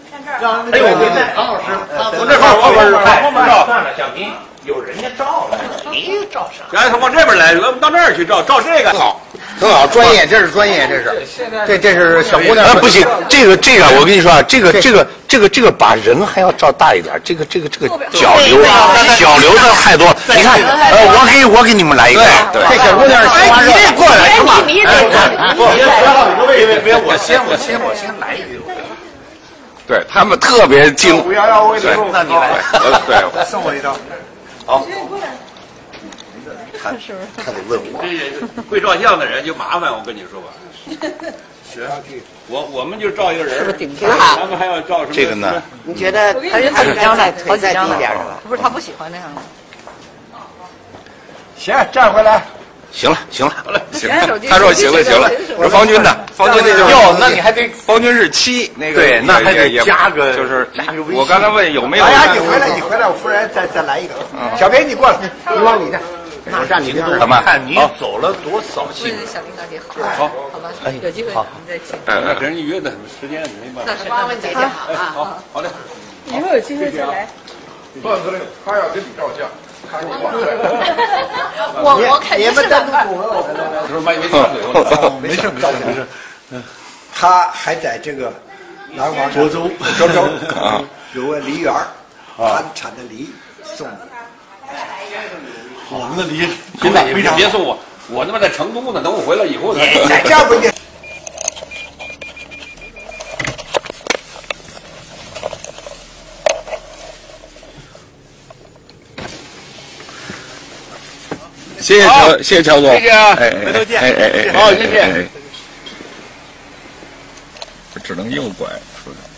哎呦，对，唐老师，我这块我是后面照，算了，小平有人家照了，你照啥？来，往这边来，我们到那儿去照这个好。 很好，专业，这是专业，这是小姑娘。 不行，这个，我跟你说啊，这个把人还要照大一点，这个角流的太多。你看，我给你们来一个。 这小姑娘喜欢热。 你过来是吧？ 别，我先来一个。 对他们特别精。 511，我给你送， 那你来。 对， 送我一张。 好。 他得问我， 这会照相的人就麻烦，我跟你说吧。是，我们就照一个人，是不是挺好？ 咱们还要照什么？ 这个呢？ 你觉得他是好几张了，好几张了点是吧？不是他不喜欢那样的。 行，站回来。 行了，行， 他说行了。我说方军呢？方军那就是哟，那你还得方军是7，那个对，那还得加个就是我刚才问有没有？ 哎呀，你回来，我夫人再来一个。小平，你过来，你往里站。 我站你边上， 看你走了多扫兴。 小林大姐好，好吧，有机会我们再请。 那给人家约的时间没办法。 那是帮问姐姐好啊， 好的。 以后有机会再来。 段司令，他要跟你照相，看你往我肯定是的。 没事。他还在这个南华涿州有个梨园，他产的梨送你。 我们的梨现在你别送我，我他妈在成都呢，等我回来以后再。 这不行。 谢谢乔总， 谢谢啊，回头见。好，谢谢。 只能右拐出去。